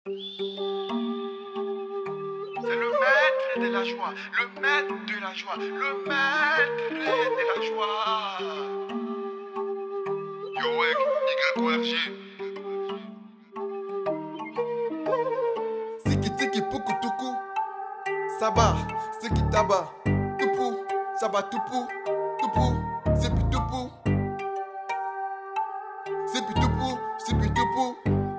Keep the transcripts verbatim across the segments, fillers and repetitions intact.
C'est le maître de la joie, le maître de la joie, le maître de la joie. Yo, Wek, Y O R G. Tiki tiki poukou toukou, Saba, siki taba, toupou, Saba toupou, toupou, c'est plus toupou. C'est plus toupou, c'est plus toupou.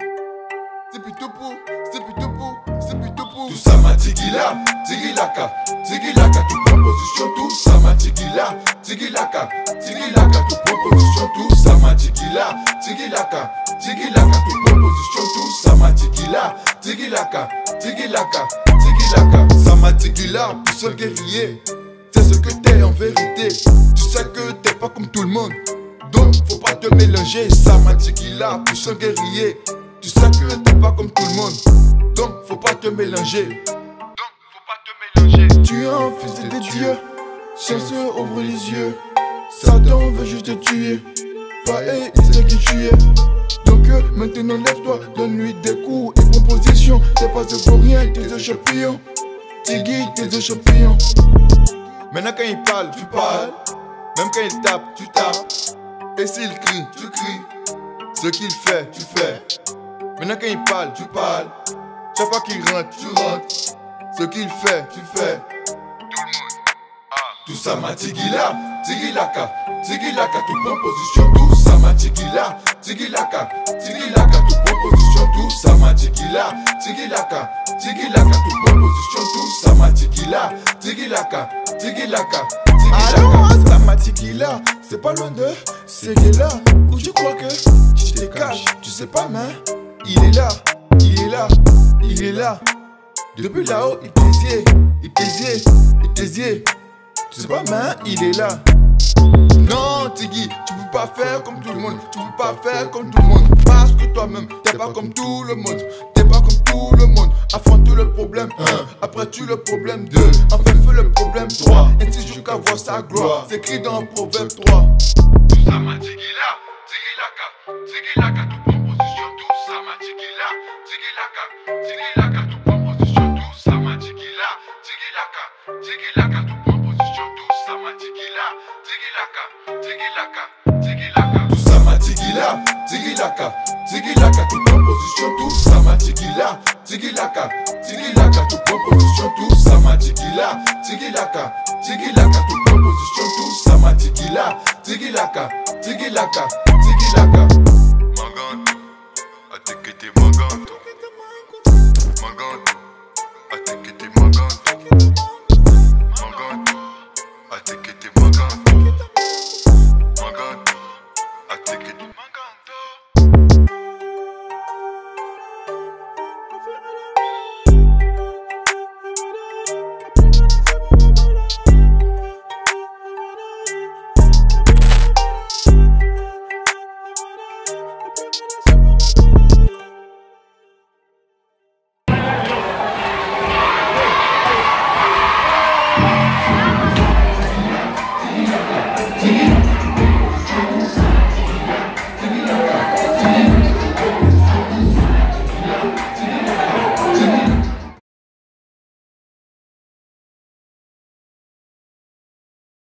C'est plus toupou, c'est plus toupou, c'est plus toupou. Tout ça m'a tigila, tigilaka, tigilaka, tout prend position, tout ça m'a tigila, tigilaka, tigilaka, tout prend position, tout ça m'a tigila, tigilaka, tigilaka, tout prend position, tout ça m'a tigila, tigilaka, tigilaka, tigilaka, ça m'a tigila, tout seul guerrier, c'est ce que t'es en vérité. Tu sais que t'es pas comme tout le monde, donc faut pas te mélanger. Ça m'a tigila, tout seul guerrier. Tu sais que t'es pas comme tout le monde, donc faut pas te mélanger. Donc faut pas te mélanger. Tu es un fils de Dieu, chanceux ouvre les yeux. Satan veut juste te tuer, pas et il sait qui tu es. Donc euh, maintenant lève-toi, donne-lui des coups et propositions. T'es pas de pour rien, t'es un champion. Tiggy, t'es un champion. Maintenant quand il parle, tu parles. Même quand il tape, tu tapes. Et s'il crie, tu cries. Ce qu'il fait, tu fais. Maintenant quand il parle, tu parles. Chaque fois qu'il rentre, tu rentres. Ce qu'il fait, tu fais. Tout le monde. Ah. Tout ça m'a tigila, tigilaka, tigilaka, tout prend position, tout ça m'a tigila, tigilaka, tigilaka, tout prend position, tout ça m'a tigila, tigilaka, tigilaka, tout prend position, tout ça m'a tigila, tigilaka, tigilaka, tigilaka. Alors, ça m'a tigila, c'est pas loin de là où tu crois que tu te caches, tu sais pas, mais il est là, il est là, il est là. Depuis là-haut, il t'aisier, il t'aisier, il t'aisier. Tu sais pas, mais il est là. Non, Tiggy, tu peux pas faire comme tout le monde. Tu peux pas faire comme tout le monde. Parce que toi-même, t'es pas comme tout le monde. T'es pas comme tout le monde. Affronte le problème un, après tu le problème deux. Enfin, fais le problème trois. Ainsi jusqu'à voir sa gloire. C'est écrit dans Proverbe trois. Tout ça m'a tigila, tigilaka, tigilaka, tout prend position, tout ça m'a tigila, tigilaka, tigilaka, tout prend position, tout ça m'a tigila, tigilaka, tigilaka, tout prend position, tout ça m'a tigila, tigilaka, tigilaka, tigilaka. Tout ça m'a tigila, tigilaka, tigilaka, tout prend position, tout ça m'a tigila, tigilaka, tigilaka, tout prend position, tout ça m'a tigila, tigilaka, tigilaka, tout prend position, tout ça m'a tigila, tigilaka, tigilaka, tigilaka.